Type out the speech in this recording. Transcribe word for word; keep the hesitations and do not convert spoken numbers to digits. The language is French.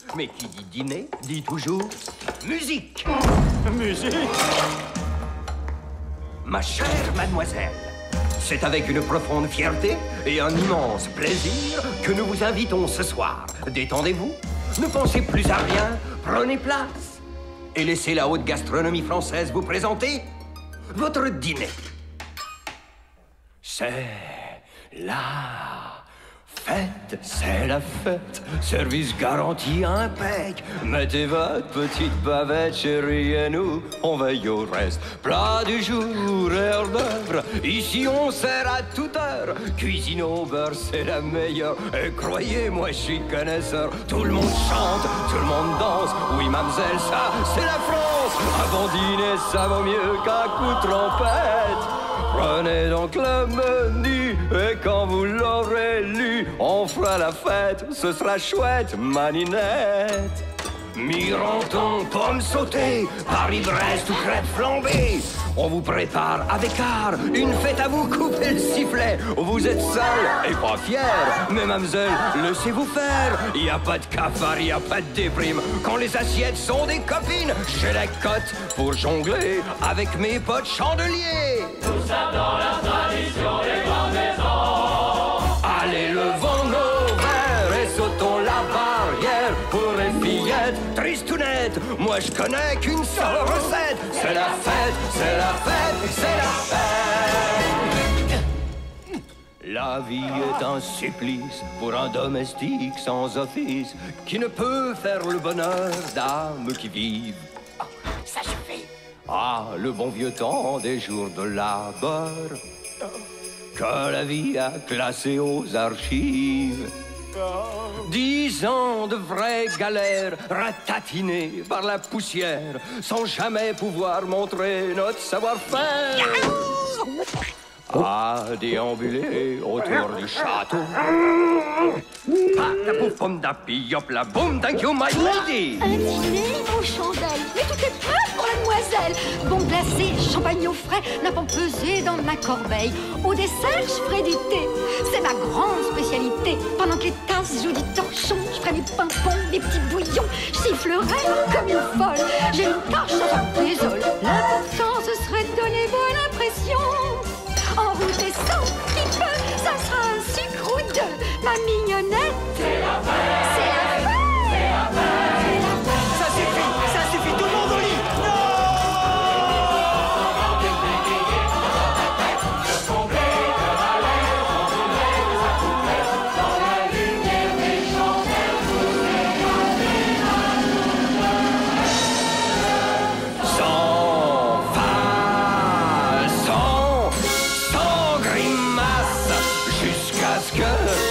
Mais qui dit dîner, dit toujours musique. Musique? Ma chère mademoiselle, c'est avec une profonde fierté et un immense plaisir que nous vous invitons ce soir. Détendez-vous, ne pensez plus à rien, prenez place et laissez la haute gastronomie française vous présenter votre dîner. C'est la fête, c'est la fête, service garanti impec. Mettez votre petite bavette, chérie, et nous, on veille au reste. Plat du jour, heure d'œuvre, ici on sert à toute heure. Cuisine au beurre, c'est la meilleure, et croyez-moi, je suis connaisseur. Tout le monde chante, tout le monde danse, oui, mademoiselle, ça, c'est la France. Un bon dîner, ça vaut mieux qu'un coup de trompette. Prenez donc le menu et quand vous l'aurez lu, on fera la fête, ce sera chouette, maninette. Mironton, pommes sautées, Paris-Brest ou crêpes flambées. On vous prépare avec art une fête à vous couper le sifflet. Vous êtes seul et pas fier, mais mademoiselle, laissez-vous faire. Y a pas de cafard, y a pas de déprime. Quand les assiettes sont des copines, j'ai la cote pour jongler avec mes potes chandeliers. Tout ça dans la tradition des grandes maisons. Allez, levons nos verres et sautons la barrière pour les fillettes tristounettes. Moi, je connais qu'une seule recette. C'est la fête, c'est la fête, c'est la fête. La vie est un supplice pour un domestique sans office qui ne peut faire le bonheur d'âmes qui vivent. Oh, ça suffit. Ah, le bon vieux temps des jours de labeur que la vie a classé aux archives. Dix ans de vraies galères ratatinées par la poussière sans jamais pouvoir montrer notre savoir-faire. À déambuler autour du château. Patapoufom da pillop la boum, thank you my lady. Un dîner aux chandelles, mais tout est prêt pour la demoiselle. Bon glacé, champagne au frais, n'a pas pesé dans ma corbeille. Au dessert, je ferai du thé, c'est ma grande spécialité. Pendant que les tasses jouent du torchon, je ferai des pimpons, des petits bouillons. Je sifflerai comme une folle, j'ai une tache dans un désol. L'important, ce serait de donner bonne impression. En route et sans petit peu, ça sera un sucre ou deux. Ma mignonnette, C'est la fête. c'est la fête. C'est la fête. Ça suffit, ça suffit, tout le monde au lit. Jusqu'à ce que